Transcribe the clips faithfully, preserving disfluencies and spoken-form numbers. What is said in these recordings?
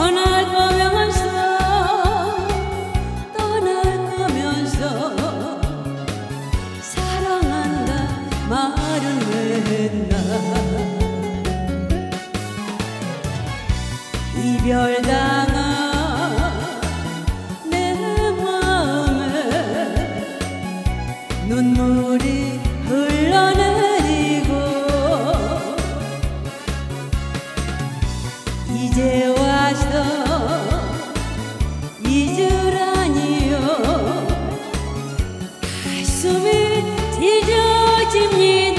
떠날 거면서 떠날 거면서 사랑한다 말은 왜 했나. 이별당한 내 마음에 눈물이 흘러내리고 이제 와서 잊으라니요. 가슴이 찢어집니다.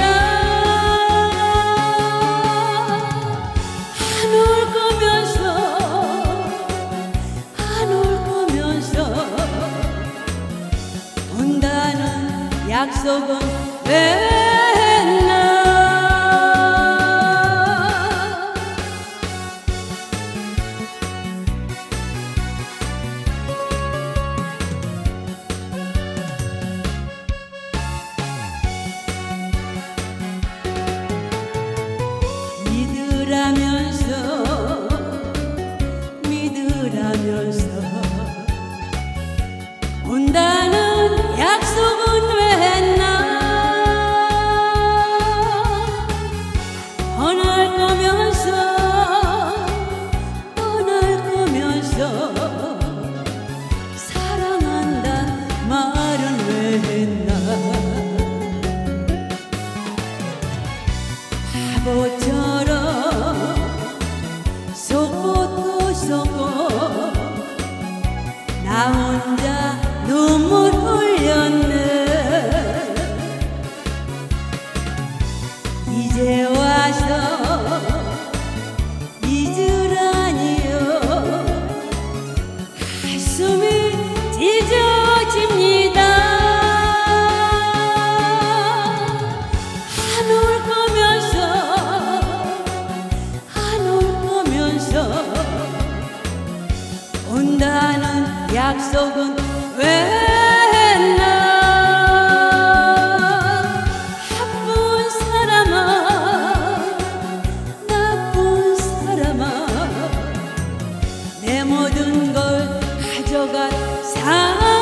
안 올 거면서 안 올 거면서 온다는 약속은 왜 했나. 믿으라면서 믿으라면서 온다는 약속은 왜 했나. 떠날 거면서 떠날 거면서 사랑한다 말은 왜 했나. 바보처럼 속고 또 속고 나 혼자 눈물 흘렸네. 이제 와서 잊으라니요. 가슴이 찢어집니다. 안 올 거면서 안 올 거면서 온다는 약속은 왜 했나. 나쁜 사람아 나쁜 사람아 내 모든 걸 가져간 사람.